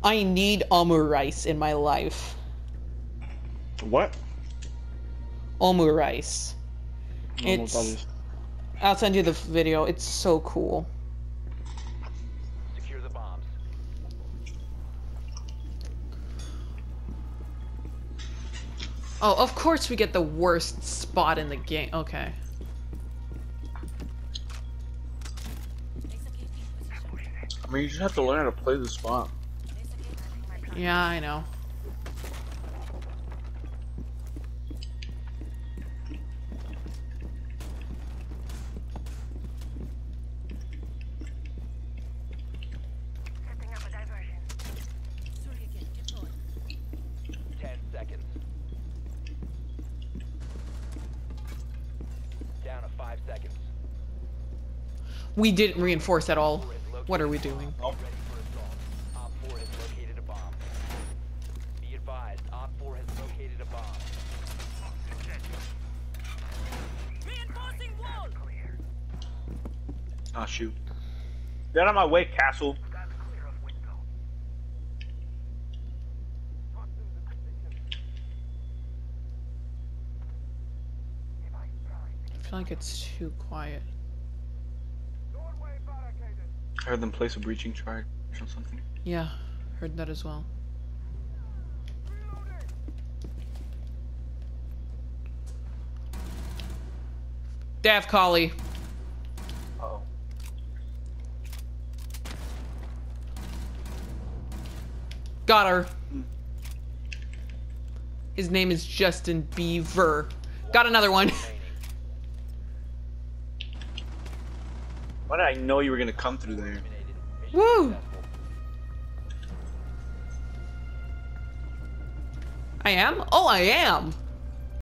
I need omurice in my life. What? Omurice. I don't know what that is. I'll send you the video. It's so cool. Secure the bombs. Oh, of course we get the worst spot in the game. Okay. I mean, you just have to learn how to play the spot. Yeah, I know. Setting up a diversion. 10 seconds. Down to 5 seconds. We didn't reinforce at all. What are we doing? Nope. Ready for assault. Op 4 has located a bomb. Be advised, Op 4 has located a bomb. Reinforcing wall. Clear. Ah, shoot. Get out of my way, castle. That's clear of window. Talk through the position. Device primed. I feel like it's too quiet. Doorway barricaded. I heard them place a breaching charge or something. Yeah, heard that as well. Dav Collie. Uh-oh. Got her. His name is Justin Beaver. Got another one. Why did I know you were gonna come through there? Eliminated. Mission Woo! successful. I am? Oh, I am.